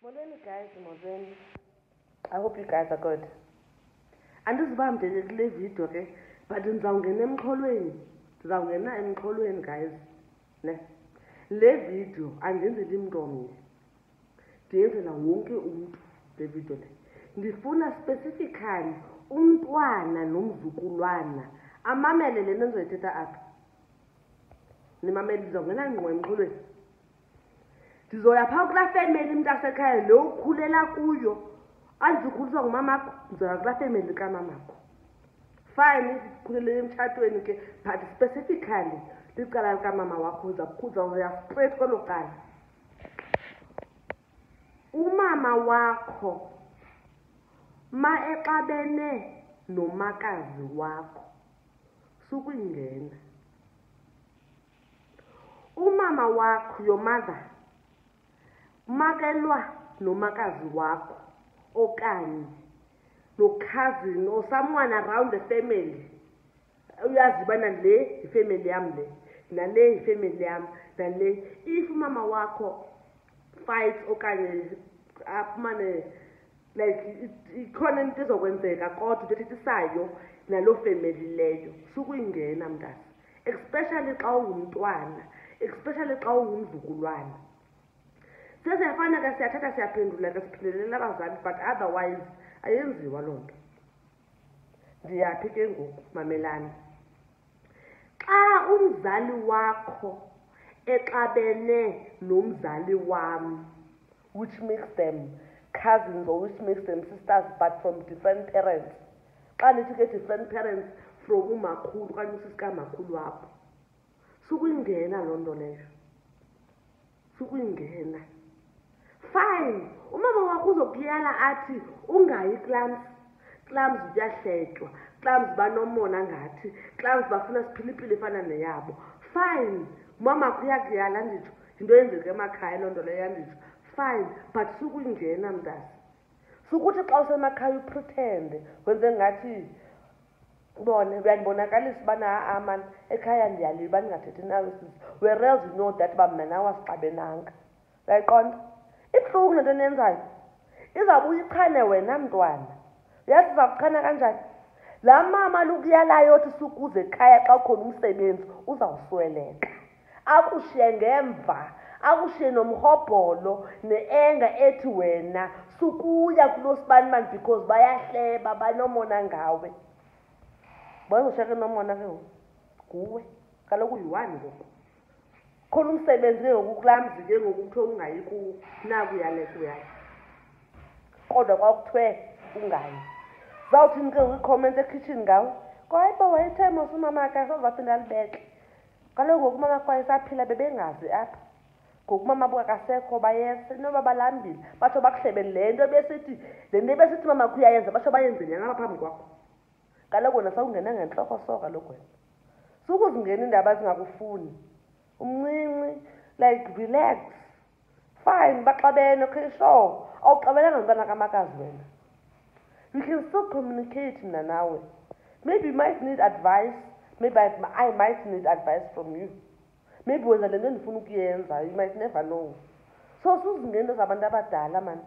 Morning guys, morning. I hope you guys are good. Andizibambe kule video ke, but ndizawungena emxholweni guys. Ne. Le video andenzeli umuntu omnye. Ndiyenzela wonke umuntu le video le. Ndifuna specifically umntwana nomzukulwana amamele le nto ndizoyithetha apha. Nimamele ndizawungena ngqo emxholweni. Ndizoya phaa kulaa family mntasekhaya lo ukhulela kuyo. Andizikhuliswa ngumamakho, ndizoya kulaa family kamamakho. Fine, sikhulele emtshatweni ke, but specifically licala likamama wakho uzawuya straight kwelo cala. Umama wakho ma exabene nomakazi wakho sukuyingena. Umama wakho, your mother, makelwa nomakazi wakho okanye no cousin or someone around the family. Uyazibana le ifamily yam le nale ifamily yam nale. If mama wakho fight okanye aphumane like ikhona into ezokwenzeka kodwa uthethisayo nalo family leyo sukuyingena mntana, especially xa ungumntwana, especially xa ungumzukulwana. Sesiyafana ke siyathatha siyaphendula ke siphindelela abazali, but otherwise ayenziwa loo nto. Ndiyaphi ke ngoku mamelani? Xa umzali wakho exabene nomzali wam, which makes them cousins or which makes them sisters but from different parents. Xa nithi ke different parents from umakhulu okanye usisikamakhulu wakho, sukuyingena loo nto leyo, sukuyingena. Fine, umama wakho uzokuyala athi ungayi clams ziyahletywa, clams banomona ngathi, clams bafuna siphilipili efana neyabo. Fine, umama wakho uyakuyala nditsho, yinto yenzeka emakhaya loo nto leyo yanditsho. Fine, but sukuyingena mntasi. Sukuthi xa usemakhaya upretende, wenze ngathi bona uyandibonakalisa ubana amani ekhaya ndiyalile uba ndingathethi nawe sisi, whereas you know that uba mna nawe asixabenanga. Uyayiqonda? Ibuhlungu le nto nenzayo. Izawubuya ichane wena mntwana. Yazi iza kuchana kanjani? Laa mama lokuyalayo othi sukuze ekhaya xa ukhona umsebenzi uzawusweleka. Akushiye ngemva, akushiye nomhobholo ne-enga ethi wena sukuya kulo sibanibani because bayahleba banomona ngawe. Bazoshiyeka nomona ke nguwe. Kaloku uyi-one ngoku. Khona umsebenzi ke ngoku kulaa mzi ke ngoku kuthiwe ungayi kuwo, naku uyaleka uyayo. Kodwa kwakuthiwe ungayi. Zawuthini ke ngoku i-comment ekhitshini ngawe? Kwayiba wayethe mos umamakhe azaphinda alibeke. Kaloku ngoku umamakhe wayesaphila bebengazi apha. Ngoku umama akasekho bayese, noba balambile batsho bakuhlebele le nto ebesithi umamakhe uyayenza batsho bayenze nyanga phambi kwakho. Kaloku wena sawungena ngentloko so kaloku wena. Sukuzingena iindaba ezingakufuni. Umncinci, like relax. Fine, baxabene, okay, sure. Awuxabelanga nomntana kamakazi wena. We can still communicate mna nawe. Maybe you might need advice. Maybe I might need advice from you. Maybe wenza le nto ndifuna ukuyenza. You might never know. So suzingena into zabantu abadala man.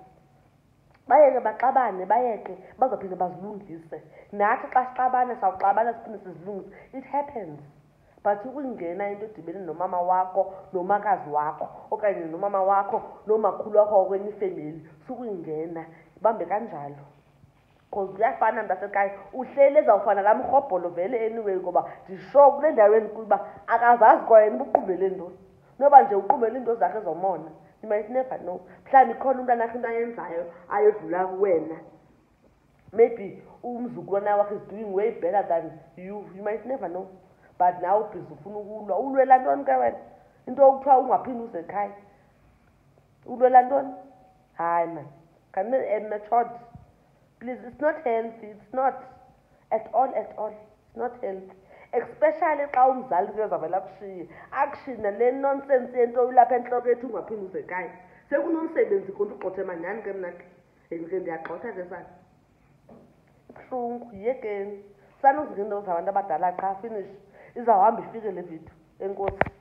Bayeke baxabane, bayeke bazophinde bazilungise. Nathi xa sixabana sawuxabana siphinde sizilungise. It happens. But ukungena into edibene nomama wakho nomakazi wakho okanye nomama wakho nomakhulu wakho kwenye ifamily sukuyingena ibambe kanjalo. Because kuyafana mntasekhaya uhleli ezawufana laa mrhobholo vele anyway ngoba ndisho kule ndaweni kuba akazazi kwayena uba uqubele ntoni. Noba nje uqubele iinto zakhe zomona, you might never know. Mhlawumbi ikhona umntana akho into ayenzayo ayodlula wena. Maybe umzukulwana wakhe is doing way better than you. You might never know. But now ubhizi ufuna ukulwa. Ulwela ntoni ke wena? Into okuthiwa ungaphinde uze ekhaya. Ulwela ntoni? Hayi man. Can you matured? Please, it's not healthy. It's not at all. It's not healthy. Especially xa umzali ke uzavela akushiye. Akushiye nale nonsense yento ulapha entloko ethi ungaphinde uze ekhaya. Sekunomsebenzi konke ugxothe manyani ke mna ke. Ke ndiyagxotha ke sana. Ibuhlungu yekeni. Sanuzingento zabantu abadala qha finish. Izawuhamba ifike le video. Enkosi.